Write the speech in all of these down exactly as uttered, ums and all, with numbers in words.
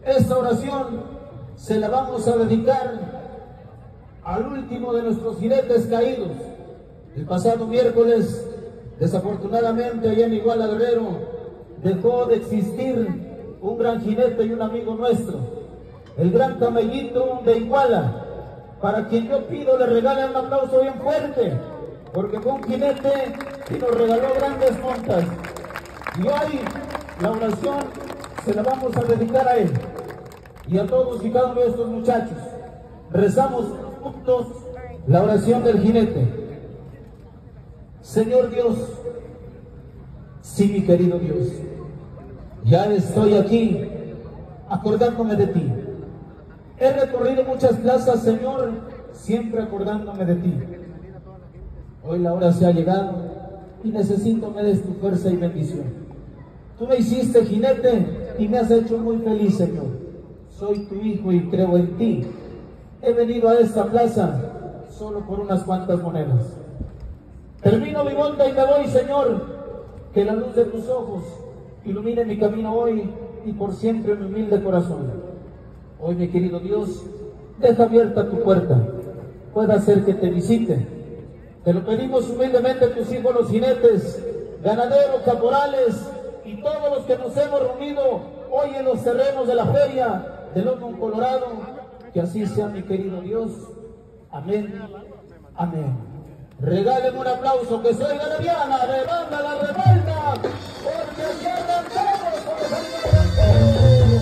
Esta oración se la vamos a dedicar al último de nuestros jinetes caídos. El pasado miércoles, desafortunadamente, allá en Iguala Guerrero, dejó de existir un gran jinete y un amigo nuestro, el gran Camellito de Iguala, para quien yo pido le regalen un aplauso bien fuerte, porque fue un jinete y nos regaló grandes montas. Y hoy la oración se la vamos a dedicar a él y a todos y cada uno de estos muchachos. Rezamos juntos la oración del jinete. Señor Dios, sí, mi querido Dios, ya estoy aquí acordándome de ti. He recorrido muchas plazas, Señor, siempre acordándome de ti. Hoy la hora se ha llegado y necesito me des tu fuerza y bendición. Tú me hiciste jinete y me has hecho muy feliz, Señor. Soy tu hijo y creo en ti. He venido a esta plaza solo por unas cuantas monedas. Termino mi monta y me voy, Señor. Que la luz de tus ojos ilumine mi camino hoy y por siempre mi humilde corazón. Hoy, mi querido Dios, deja abierta tu puerta. Pueda ser que te visite. Te lo pedimos humildemente tus hijos los jinetes, ganaderos, caporales y todos los que nos hemos reunido hoy en los terrenos de la feria de London, Colorado. Que así sea, mi querido Dios. Amén. Amén. Regáleme un aplauso, que soy Galeriana de Banda La Revuelta, porque aquí arrancamos con los animales.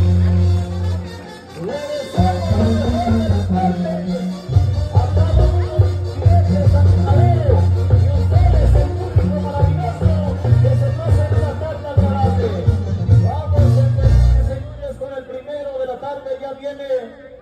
Le deseamos las mejores tardes a cada uno de los animales y ustedes, el público maravilloso que se pasa en la tarde al parate. Vamos, señores, señores, con el primero de la tarde. Ya viene